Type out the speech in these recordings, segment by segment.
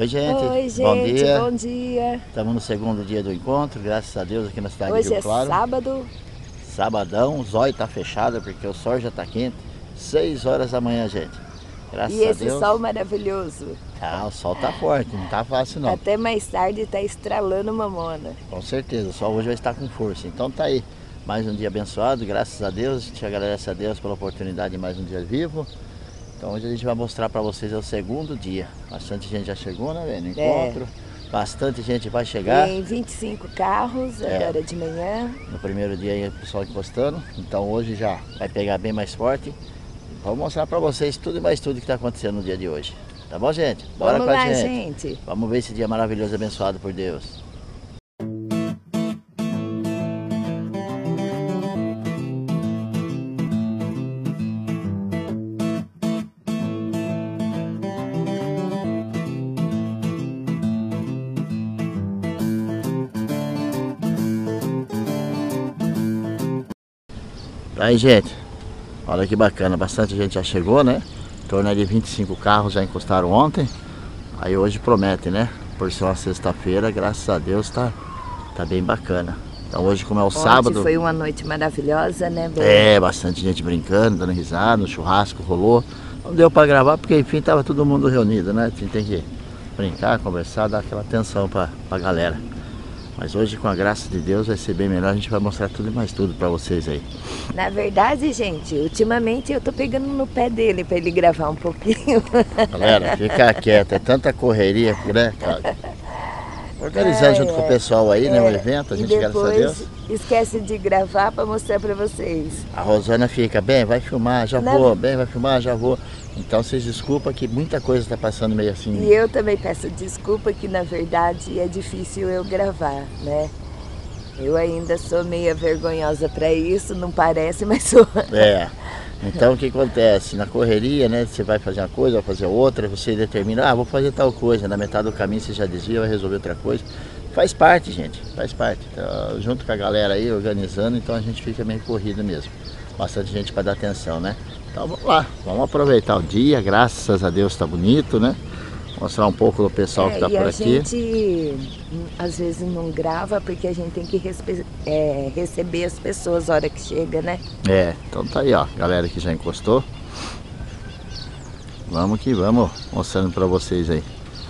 Oi, gente. Oi, gente. Bom dia. Bom dia. Estamos no segundo dia do encontro, graças a Deus, aqui na cidade Hoje de Rio Claro. é sábado. Sabadão, o zóio tá fechado porque o sol já tá quente. 6 horas da manhã, gente. Graças E a esse Deus. sol maravilhoso. Ah, o sol tá forte, não tá fácil não. Até mais tarde tá estralando mamona. Com certeza, o sol hoje vai estar com força. Então tá aí, mais um dia abençoado, graças a Deus. A gente agradece a Deus pela oportunidade de mais um dia vivo. Então hoje a gente vai mostrar para vocês o segundo dia. Bastante gente já chegou, né, velho? No encontro. Bastante gente vai chegar. Tem 25 carros agora de manhã. No primeiro dia aí o pessoal encostando. Então hoje já vai pegar bem mais forte. Vou mostrar para vocês tudo e mais tudo que está acontecendo no dia de hoje. Tá bom, gente? Bora Vamos com a lá, gente. gente. Vamos ver esse dia maravilhoso, abençoado por Deus. Aí, gente, olha que bacana, bastante gente já chegou, né? Em torno de 25 carros já encostaram ontem. Aí hoje promete, né? Por ser uma sexta-feira, graças a Deus tá bem bacana. Então hoje, como é o sábado... foi uma noite maravilhosa, né, Bom? É, bastante gente brincando, dando risada, o churrasco rolou. Não deu pra gravar porque, enfim, tava todo mundo reunido, né? A gente tem que brincar, conversar, dar aquela atenção pra galera. Mas hoje, com a graça de Deus, vai ser bem melhor. A gente vai mostrar tudo e mais tudo pra vocês aí. Na verdade, gente, ultimamente eu tô pegando no pé dele pra ele gravar um pouquinho. Galera, fica quieto, é tanta correria, né, cara? Organizar junto com o pessoal aí, né, o evento, a gente, graças a Deus. Esquece de gravar pra mostrar pra vocês. A Rosana fica, bem, vai filmar, já vou, bem, vai filmar, já vou. Então vocês desculpam que muita coisa tá passando meio assim. E eu também peço desculpa que na verdade é difícil eu gravar, né? Eu ainda sou meio vergonhosa para isso, não parece, mas sou. É, então o que acontece? Na correria, né, você vai fazer uma coisa, vai fazer outra, você determina, vou fazer tal coisa, na metade do caminho você já desvia, vai resolver outra coisa. Faz parte, gente, faz parte. Então, junto com a galera aí, organizando, então a gente fica meio corrido mesmo. Bastante gente para dar atenção, né? Então vamos lá, vamos aproveitar o dia, graças a Deus tá bonito, né? Mostrar um pouco do pessoal que tá por aqui. E a gente às vezes não grava porque a gente tem que receber as pessoas na hora que chega, né? É, então tá aí, ó, galera que já encostou. Vamos que vamos, mostrando pra vocês aí.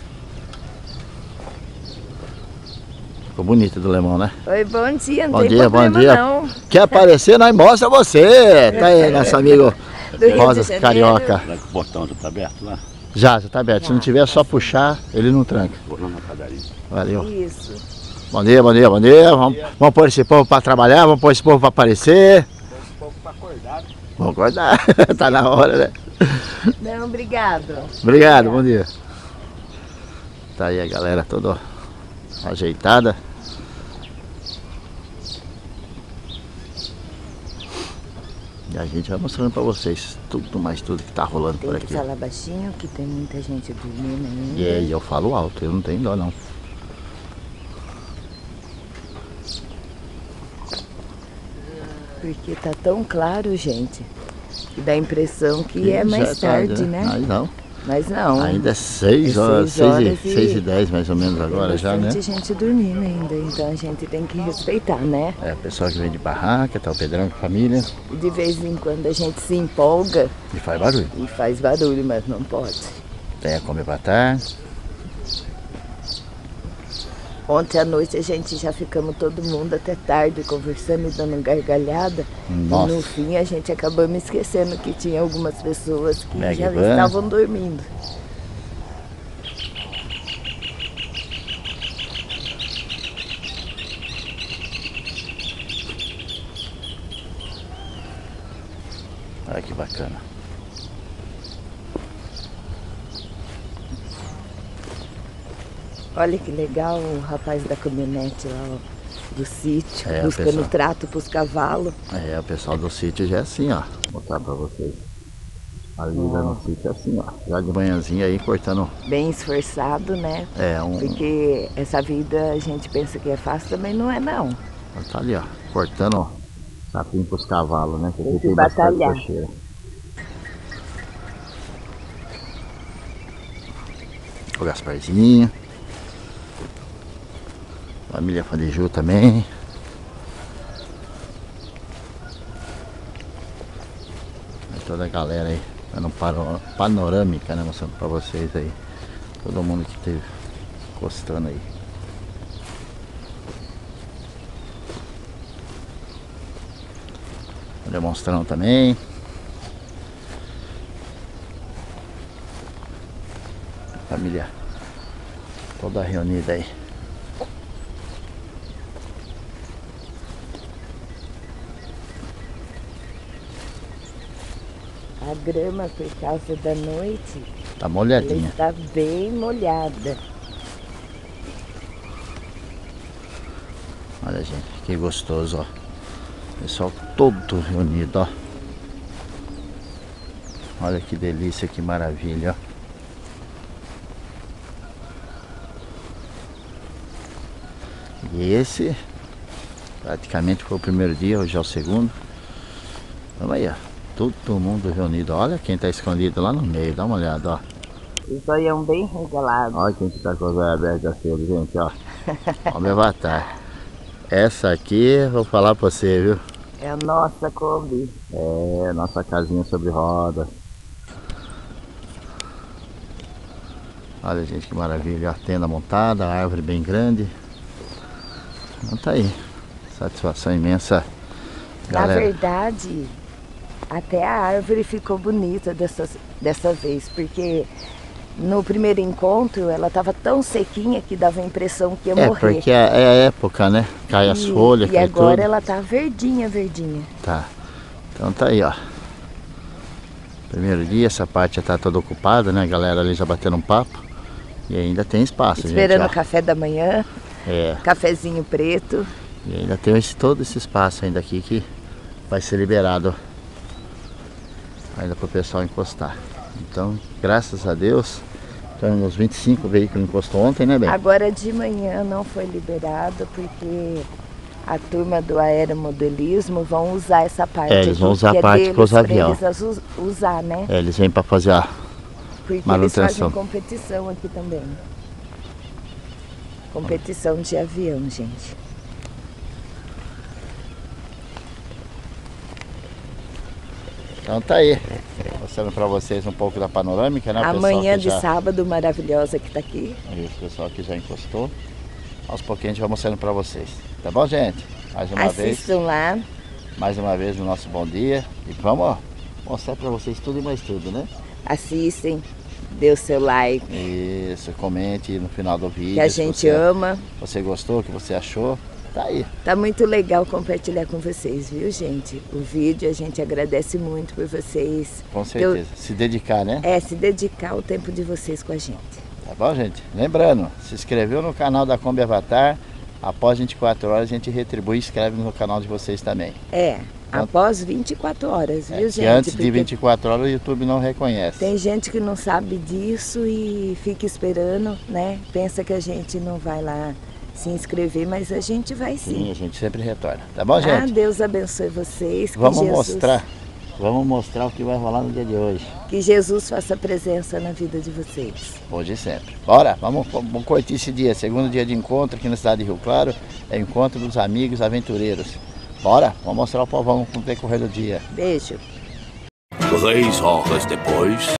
Ficou bonito do lemão, né? Oi, bom dia, não bom tem dia, problema bom dia. Não. Quer aparecer, nós mostra você. Tá aí, nosso amigo Rosa Carioca. Será que o portão já tá aberto lá? Já tá aberto. Se não tiver, é só puxar, ele não tranca. Vou lá na padaria. Valeu. Isso. Bom dia, bom dia, bom dia. Vamos pôr esse povo para trabalhar, vamos pôr esse povo para aparecer. Esse povo para acordar. Vamos acordar, tá na hora, né? Não, obrigado. Obrigado, bom dia. Tá aí a galera toda ajeitada. E a gente vai mostrando pra vocês tudo mais tudo que tá rolando por aqui. Tem que falar baixinho, que tem muita gente dormindo ainda. E eu falo alto, eu não tenho dó não. Porque tá tão claro, gente, que dá a impressão que é mais tarde, né? Mas não. Mas não. Ainda é 6 horas, 6 e 10 mais ou menos agora já, né? Tem gente dormindo ainda, então a gente tem que respeitar, né? É, o pessoal que vem de barraca, tá o Pedrão com a família. E de vez em quando a gente se empolga. E faz barulho. E faz barulho, mas não pode. Tem a comer pra tarde. Ontem à noite a gente já ficamos todo mundo até tarde conversando e dando gargalhada. Nossa. E no fim a gente acabou me esquecendo que tinha algumas pessoas que Mega já van. estavam dormindo. Olha que bacana. Olha que legal o rapaz da caminhonete lá, ó, do sítio, É, buscando pessoal. trato pros cavalos. É, o pessoal do sítio já é assim, ó. Vou mostrar pra vocês. A vida no sítio é assim, ó. Já de manhãzinha aí cortando. Bem esforçado, né? É, Porque essa vida a gente pensa que é fácil, também não é não. Tá ali, ó. Cortando capim pros cavalos, né? Tem que batalhar. Cocheira. O Gasparzinho. Família Fandeju também. Toda a galera aí, dando panorâmica, né, mostrando pra vocês aí. Todo mundo que esteve encostando aí. Demonstrando também. Família toda reunida aí. A grama, por causa da noite, Tá ela molhadinha. está bem molhada. Olha, gente, que gostoso, ó. Pessoal todo reunido, ó. Olha que delícia, que maravilha, ó. E esse praticamente foi o primeiro dia, hoje é o segundo. Vamos aí, ó. Todo mundo reunido. Olha quem tá escondido lá no meio, dá uma olhada, ó. O zoião bem regalado. Olha quem que tá com os olhos abertos assim, gente, ó. Ó meu avatar. Essa aqui, vou falar pra você, viu? É a nossa Kombi. É, nossa casinha sobre rodas. Olha, gente, que maravilha. A tenda montada, a árvore bem grande. Então tá aí. Satisfação imensa, galera. Na verdade, até a árvore ficou bonita dessa vez, porque no primeiro encontro ela estava tão sequinha que dava a impressão que ia morrer. Porque é a época, né? Cai as folhas, e cai agora tudo. ela tá verdinha, verdinha. Tá. Então tá aí, ó. Primeiro dia, essa parte já tá toda ocupada, né? A galera ali já batendo um papo. E ainda tem espaço, Esperando gente, o café da manhã, É. cafezinho preto. E ainda tem todo esse espaço ainda aqui que vai ser liberado ainda para o pessoal encostar. Então, graças a Deus, estamos nos 25 veículos encostou ontem, né, bem? Agora de manhã não foi liberado porque a turma do aeromodelismo vão usar essa parte. É, eles vão aqui, usar que a parte deles, pros pra aviões. eles usar, né? É, eles vêm para fazer a Porque manutenção. eles fazem competição aqui também. Competição de avião, gente. Então tá aí, mostrando para vocês um pouco da panorâmica, né? O pessoal Amanhã que de já... sábado maravilhosa que tá aqui. Isso, o pessoal que já encostou. Aos pouquinhos a gente vai mostrando para vocês. Tá bom, gente? Mais uma vez. Assistam lá. Mais uma vez no nosso bom dia. E vamos, ó, mostrar para vocês tudo e mais tudo, né? Assistem. Dê o seu like. Isso, comente no final do vídeo. Que a se gente ama. Você gostou, o que você achou. Tá aí. Tá muito legal compartilhar com vocês, viu, gente? O vídeo, a gente agradece muito por vocês. Com certeza. Se dedicar, né? Se dedicar o tempo de vocês com a gente. Tá bom, gente? Lembrando, se inscreveu no canal da Kombi Avatar. Após 24 horas a gente retribui e inscreve no canal de vocês também. Após 24 horas, viu, gente? Que antes de Porque 24 horas o YouTube não reconhece. tem gente que não sabe disso e fica esperando, né? Pensa que a gente não vai lá se inscrever, mas a gente vai sim. Sim, a gente sempre retorna. Tá bom, gente? Deus abençoe vocês. Que Vamos Jesus, mostrar o que vai rolar no dia de hoje. Que Jesus faça presença na vida de vocês. Hoje e sempre. Bora, vamos curtir esse dia. Segundo dia de encontro aqui na cidade de Rio Claro. É encontro dos amigos aventureiros. Bora, vamos mostrar o povão como decorrer do dia. Beijo. 3 horas depois.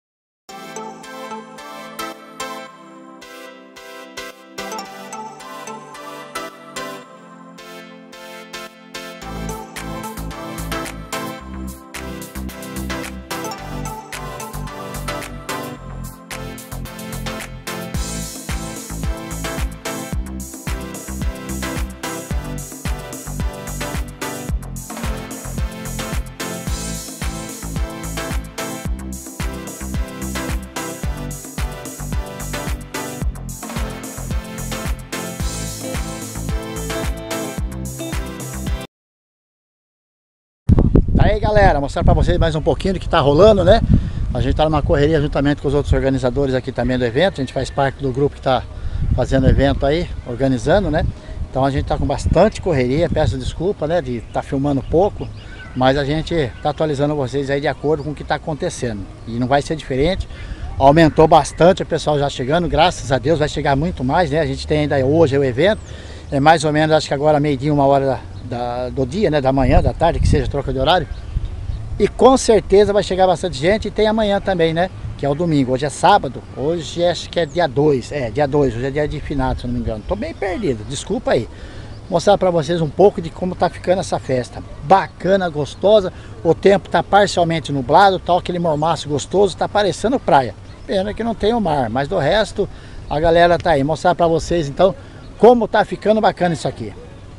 Aí, galera, mostrar pra vocês mais um pouquinho do que tá rolando, né? A gente tá numa correria juntamente com os outros organizadores aqui também do evento. A gente faz parte do grupo que tá fazendo o evento aí, organizando, né? Então a gente tá com bastante correria, peço desculpa, né, de estar filmando pouco, mas a gente tá atualizando vocês aí de acordo com o que tá acontecendo. E não vai ser diferente. aumentou bastante, o pessoal já chegando, graças a Deus vai chegar muito mais, né? A gente tem ainda hoje o evento, é mais ou menos, acho que agora meio-dia, 1h do dia, né? Da manhã, da tarde, que seja troca de horário. E com certeza vai chegar bastante gente, e tem amanhã também, né? Que é o domingo, hoje é sábado, hoje acho que é dia 2, dia 2, hoje é dia de finados, se não me engano. Tô bem perdido, desculpa aí. Mostrar para vocês um pouco de como tá ficando essa festa. Bacana, gostosa, o tempo tá parcialmente nublado, tá aquele mormaço gostoso, tá parecendo praia. Pena que não tem o mar, mas do resto a galera tá aí. Mostrar para vocês então como tá ficando bacana isso aqui.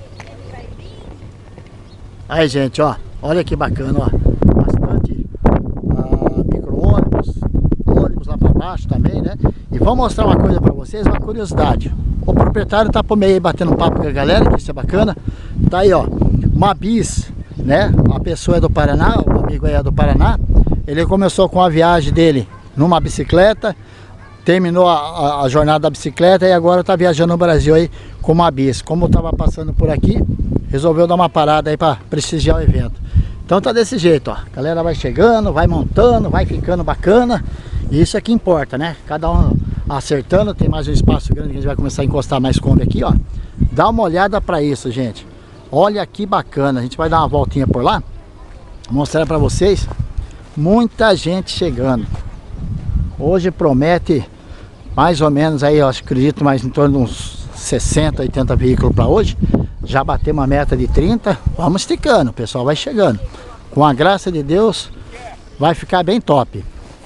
Aí, gente, ó, olha que bacana, ó. Bastante micro-ônibus, ônibus lá para baixo também, né? E vou mostrar uma coisa para vocês, uma curiosidade. O proprietário tá por meio aí batendo um papo com a galera, que isso é bacana. Tá aí, ó, uma bis, né? A pessoa é do Paraná, o amigo aí é do Paraná. Ele começou com a viagem dele numa bicicleta, terminou a jornada da bicicleta e agora tá viajando no Brasil aí com uma bis. Como tava passando por aqui, resolveu dar uma parada aí para prestigiar o evento. Então tá desse jeito, ó. A galera vai chegando, vai montando, vai ficando bacana. E isso é que importa, né? Cada um acertando, tem mais um espaço grande que a gente vai começar a encostar mais Kombi aqui, ó. Dá uma olhada para isso, gente. Olha que bacana. A gente vai dar uma voltinha por lá, mostrar para vocês. Muita gente chegando. Hoje promete mais ou menos aí, eu acredito, mais em torno de uns 60, 80 veículos para hoje. Já bateu uma meta de 30. Vamos esticando, o pessoal vai chegando. Com a graça de Deus, vai ficar bem top.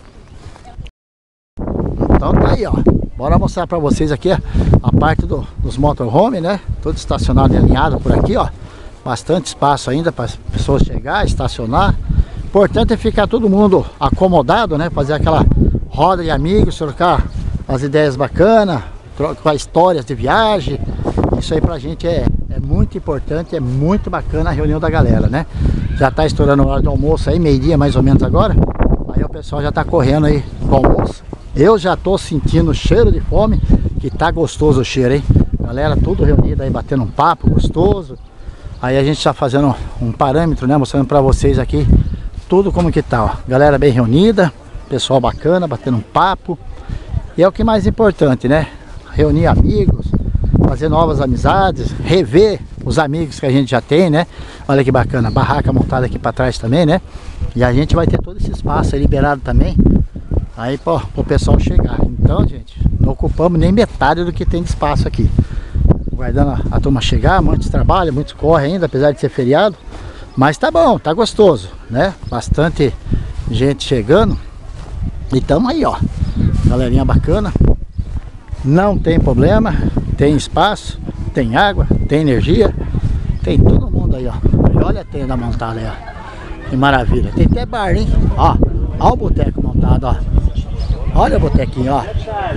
Então tá aí, ó. Bora mostrar para vocês aqui a parte dos motorhome, né? Tudo estacionado e alinhado por aqui, ó. Bastante espaço ainda para as pessoas chegar, estacionar. Importante é ficar todo mundo acomodado, né? Fazer aquela roda de amigos, trocar as ideias bacanas, trocar histórias de viagem. Isso aí pra gente é muito importante, é muito bacana a reunião da galera, né? Já tá estourando a hora do almoço aí, meio-dia mais ou menos agora. Aí o pessoal já tá correndo aí pro almoço. Eu já tô sentindo o cheiro de fome, que tá gostoso o cheiro, hein? Galera tudo reunida aí, batendo um papo gostoso. Aí a gente tá fazendo um parâmetro, né? Mostrando pra vocês aqui tudo como que tá, ó. Galera bem reunida, pessoal bacana, batendo um papo. E é o que mais importante, né? Reunir amigos, fazer novas amizades, rever os amigos que a gente já tem, né? Olha que bacana, barraca montada aqui para trás também, né? E a gente vai ter todo esse espaço aí liberado também, aí pro pessoal chegar. Então, gente, não ocupamos nem metade do que tem de espaço aqui. Guardando a turma chegar, muitos trabalham, muitos correm ainda, apesar de ser feriado. Mas tá bom, tá gostoso, né? Bastante gente chegando. E tamo aí, ó. Galerinha bacana. Não tem problema, tem espaço, tem água, tem energia, tem todo mundo aí, ó. E olha a tenda montada aí, ó. Que maravilha. Tem até bar, hein? Ó, ó o boteco montado, ó. Olha o botequinho, ó.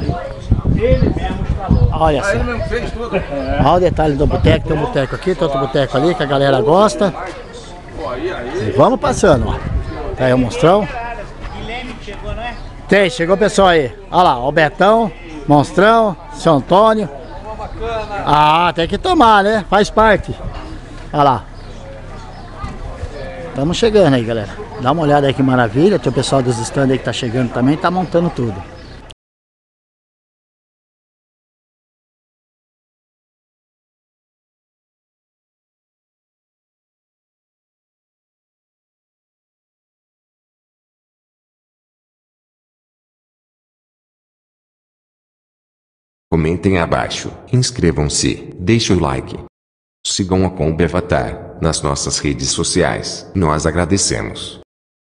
Olha só. Olha o detalhe do boteco. Tem um boteco aqui, tem outro boteco ali que a galera gosta. E vamos passando, ó. Tá aí o monstrão. Tem, chegou o pessoal aí. Olha lá, ó, o Betão, Monstrão, seu Antônio. Ah, tem que tomar, né? Faz parte. Olha lá. Estamos chegando aí, galera. Dá uma olhada aí que maravilha. Tem o pessoal dos stands aí que tá chegando também, tá montando tudo. Comentem abaixo, inscrevam-se, deixem o like. Sigam a Kombi Avatar nas nossas redes sociais. Nós agradecemos.